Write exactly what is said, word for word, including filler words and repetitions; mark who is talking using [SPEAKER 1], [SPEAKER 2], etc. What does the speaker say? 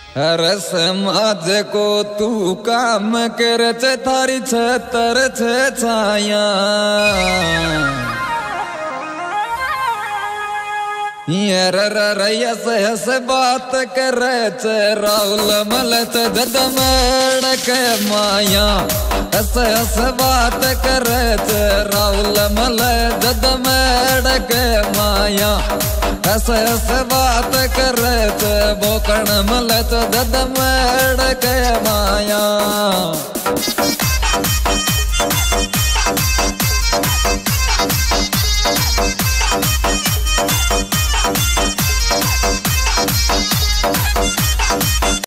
[SPEAKER 1] रस माज को तू काम कर छे थारी छतर छे छाया यार रयस हस बात करे छे राहुल मलत ददमड़ के माया हस हस बात करे छे राहुल मल ददमड़ के माया हस हस बात करे छे बोकण मलत ददमड़ के माया।